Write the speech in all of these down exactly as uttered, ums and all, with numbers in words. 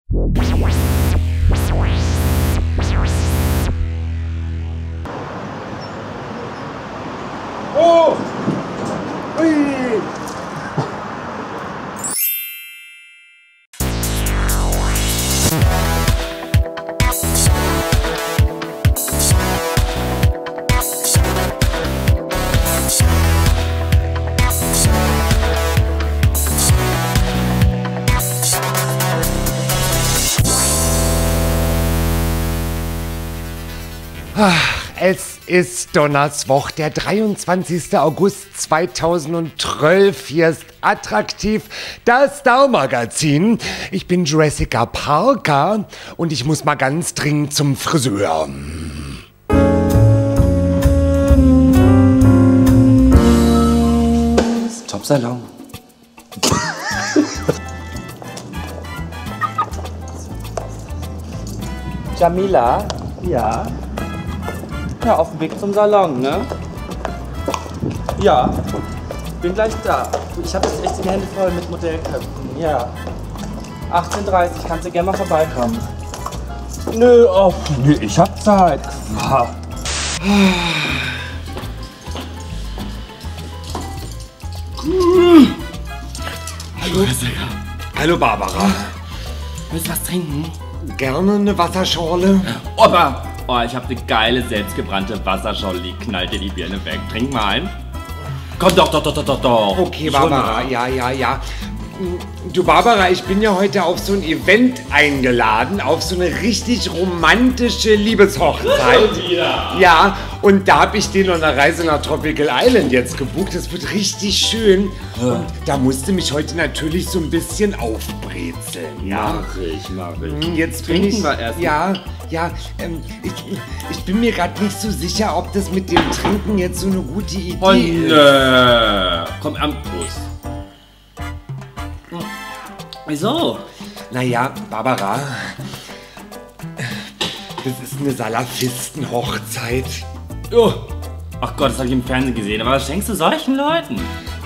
Oh! Ui! Ach, es ist Donnerswoch, der dreiundzwanzigster August zweitausendzwölf. Hier ist Attraktiv, das Star-Magazin. Ich bin Jessica Parker und ich muss mal ganz dringend zum Friseur. Top-Salon. Jamila? Ja? Ja, auf dem Weg zum Salon, ne? Ja, bin gleich da. Ich habe jetzt echt die Hände voll mit Modellköpfen. Ja. achtzehn Uhr dreißig, kannst du gerne mal vorbeikommen. Nö, oh, nö, ich hab Zeit. Ah. Hallo. Hallo, Barbara. Willst du was trinken? Gerne eine Wasserschorle. Opa! Oh, ich habe eine geile, selbstgebrannte Wasserschorle, die knallt dir die Birne weg. Trink mal ein. Komm doch, doch, doch, doch, doch, doch. Okay, Barbara, ja, ja, ja. Du, Barbara, ich bin ja heute auf so ein Event eingeladen, auf so eine richtig romantische Liebeshochzeit. Ja. Ja, und da habe ich den auf einer Reise nach Tropical Island jetzt gebucht. Das wird richtig schön. Ja. Und da musste mich heute natürlich so ein bisschen aufbrezeln. Ja, Mach ich, mach ich. jetzt bin Trinken ich, wir erst. ja, ja, ähm, ich, ich bin mir gerade nicht so sicher, ob das mit dem Trinken jetzt so eine gute Idee Oh, ist. nö. Komm, am Prost. Wieso? Naja, Barbara, das ist eine Salafisten-Hochzeit. Oh. Ach Gott, das habe ich im Fernsehen gesehen. Aber was schenkst du solchen Leuten?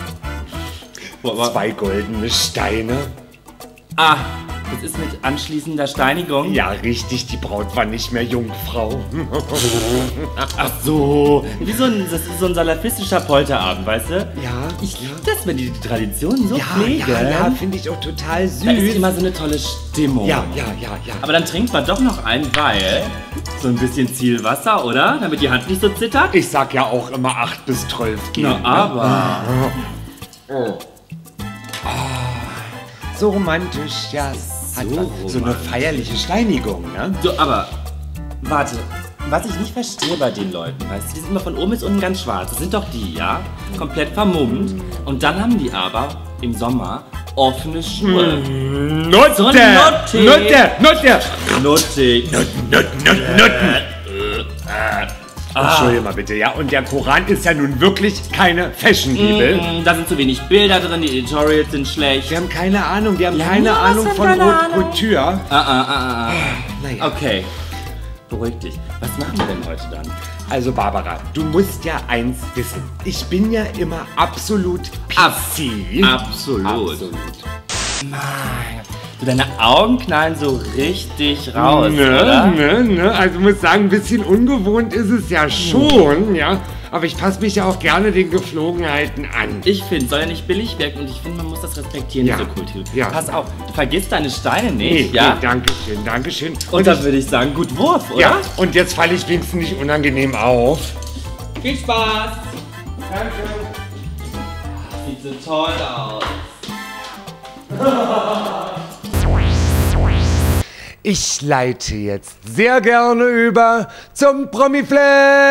Zwei goldene Steine. Ah, das ist mit anschließender Steinigung? Ja, richtig, die Braut war nicht mehr Jungfrau. Ach so, wie so ein, das ist so ein salafistischer Polterabend, weißt du? Ja. Ich liebe das, wenn die die Traditionen so Ja, pflegen. ja, ja, finde ich auch total süß. Da ist immer so eine tolle Stimmung. Ja, ja, ja, ja. Aber dann trinkt man doch noch ein, weil so ein bisschen Zielwasser, oder? Damit die Hand nicht so zittert. Ich sag ja auch immer acht bis zwölf gehen. Na, aber. Oh. So romantisch, ja. Hat So was. So eine feierliche Steinigung, ne? So, aber. Warte. Was ich nicht verstehe bei den Leuten, weißt du, die sind immer von oben bis unten ganz schwarz. Das sind doch die, ja? Komplett vermummt. Und dann haben die aber im Sommer offene Schuhe. Nutte! So nuttig. Nutte! Nutte! Nuttig. Nutten, Nutten, Nutten, Nutten! Entschuldige mal bitte, ja? Und der Koran ist ja nun wirklich keine Fashion-Bibel. Mm, da sind zu wenig Bilder drin, die Editorials sind schlecht. Wir haben keine Ahnung, wir haben Ja, keine was Ahnung denn von keine Haute Ahnung? Couture. Ah, ah, ah, ah, ah. Naja. Okay. Beruhig dich. Was machen wir denn heute dann? Also Barbara, du musst ja eins wissen. Ich bin ja immer absolut Ab- P C. Absolut. Absolut. Mann. Du, deine Augen knallen so richtig raus, ne, oder? ne, ne. Also muss sagen, ein bisschen ungewohnt ist es ja schon, ja. Aber ich passe mich ja auch gerne den Geflogenheiten an. Ich finde, soll ja nicht billig wirken und ich finde, man muss das respektieren, Ja. diese Kultur. Ja. Pass auf, du vergisst deine Steine Nee, nicht, ja? nee, danke schön, danke schön. Und dann ich, würde ich sagen, gut Wurf, oder? ja, und jetzt falle ich wenigstens nicht unangenehm auf. Viel Spaß! Danke. Sieht so toll aus. Ich leite jetzt sehr gerne über zum Promiflash.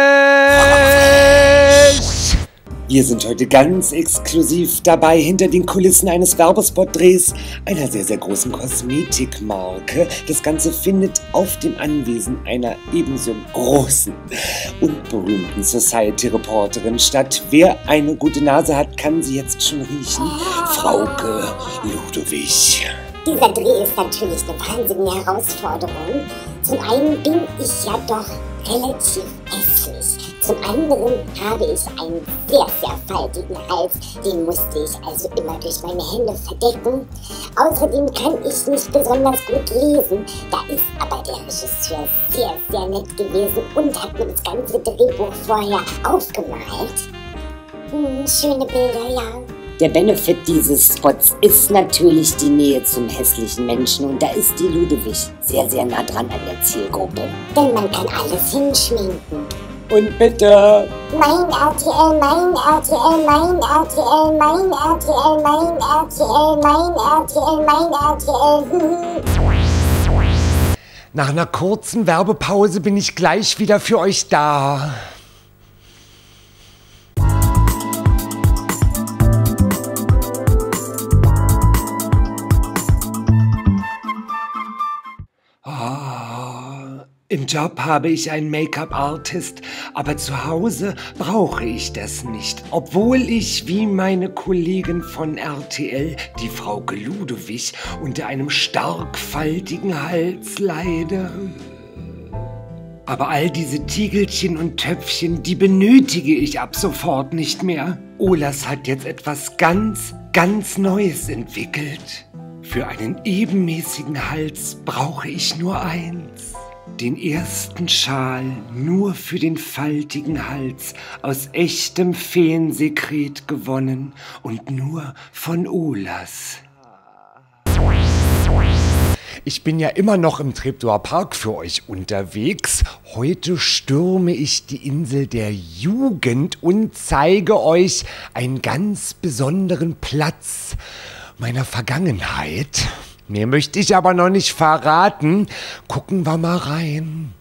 Wir sind heute ganz exklusiv dabei hinter den Kulissen eines Werbespot-Drehs einer sehr, sehr großen Kosmetikmarke. Das Ganze findet auf dem Anwesen einer ebenso großen und berühmten Society-Reporterin statt. Wer eine gute Nase hat, kann sie jetzt schon riechen. Frauke Ludowig. Dieser Dreh ist natürlich eine wahnsinnige Herausforderung. Zum einen bin ich ja doch relativ hässlich. Zum anderen habe ich einen sehr, sehr faltigen Hals. Den musste ich also immer durch meine Hände verdecken. Außerdem kann ich nicht besonders gut lesen. Da ist aber der Regisseur sehr, sehr nett gewesen und hat mir das ganze Drehbuch vorher aufgemalt. Hm, schöne Bilder, ja. Der Benefit dieses Spots ist natürlich die Nähe zum hässlichen Menschen und da ist die Ludwig sehr, sehr nah dran an der Zielgruppe. Denn man kann alles hinschminken. Und bitte. Mein R T L, mein R T L, mein R T L, mein R T L, mein R T L, mein R T L, mein R T L. Nach einer kurzen Werbepause bin ich gleich wieder für euch da. Im Job habe ich einen Make-up-Artist, aber zu Hause brauche ich das nicht. Obwohl ich wie meine Kollegin von R T L, die Frau Ludwig, unter einem stark faltigen Hals leide. Aber all diese Tiegelchen und Töpfchen, die benötige ich ab sofort nicht mehr. Olas hat jetzt etwas ganz, ganz Neues entwickelt. Für einen ebenmäßigen Hals brauche ich nur eins. Den ersten Schal nur für den faltigen Hals, aus echtem Feensekret gewonnen und nur von Olas. Ich bin ja immer noch im Treptower Park für euch unterwegs. Heute stürme ich die Insel der Jugend und zeige euch einen ganz besonderen Platz meiner Vergangenheit. Mehr möchte ich aber noch nicht verraten. Gucken wir mal rein.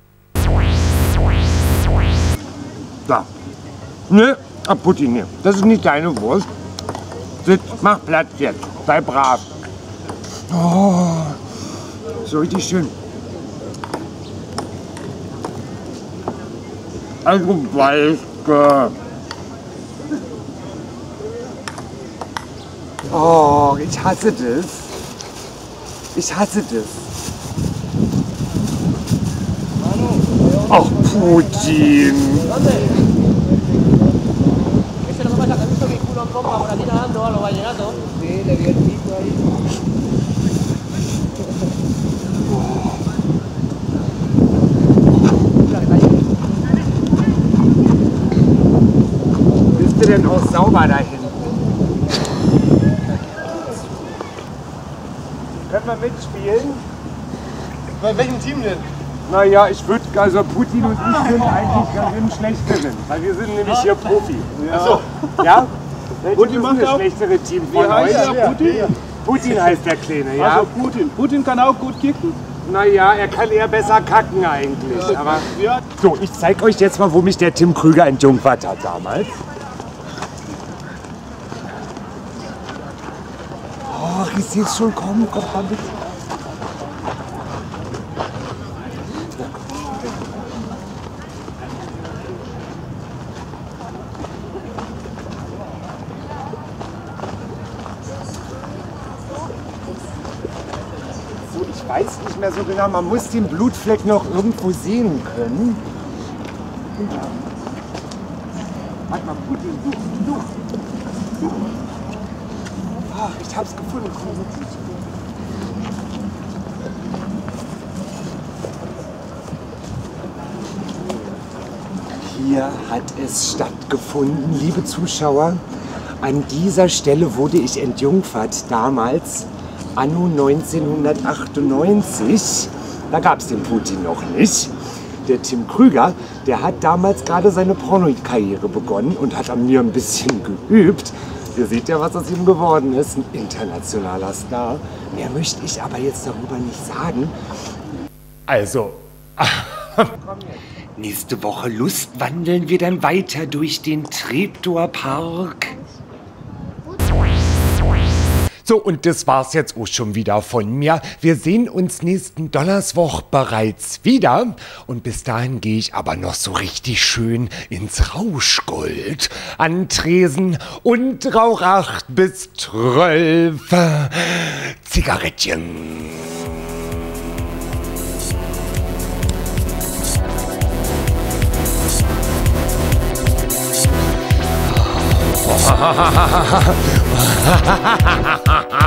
Da. Ne, Aputti, ne. Das ist nicht deine Wurst. Sitz, mach Platz jetzt. Sei brav. Oh, so richtig schön. Also Weißke. Oh, ich hasse das. Ich hasse das. Ach, Putin. Bist du denn auch sauber da hinten? Können wir mitspielen? Bei welchem Team denn? Naja, ich würde, also Putin und ich sind eigentlich ganz schlechteren, weil wir sind nämlich hier Profi. Ja. Achso. Ja? Putin ist macht das auch. schlechtere Team Wie von heißt euch? der? Putin? Putin heißt der Kleine, ja? Also Putin. Putin kann auch gut kicken. Naja, er kann eher besser kacken eigentlich. Ja. Aber Ja. so, ich zeig euch jetzt mal, wo mich der Tim Krüger entjungfert hat damals. Oh, ich sehe es schon kommen. Komm mal bitte. So, ich weiß nicht mehr so genau, man muss den Blutfleck noch irgendwo sehen können. Ja. Warte mal, Putin, du, du, du. Ach, ich hab's gefunden. Komm, so. Hier hat es stattgefunden, liebe Zuschauer. An dieser Stelle wurde ich entjungfert, damals, anno neunzehnhundertachtundneunzig. Da gab es den Putin noch nicht. Der Tim Krüger, der hat damals gerade seine Pornokarriere begonnen und hat an mir ein bisschen geübt. Ihr seht ja, was aus ihm geworden ist. Ein internationaler Star. Mehr möchte ich aber jetzt darüber nicht sagen. Also, nächste Woche lustwandeln wir dann weiter durch den Treptower Park. So, und das war's jetzt auch schon wieder von mir. Wir sehen uns nächsten Donnerswoch bereits wieder. Und bis dahin gehe ich aber noch so richtig schön ins Rauschgold. An Tresen und rauch acht bis zwölf Zigarettchen. Ha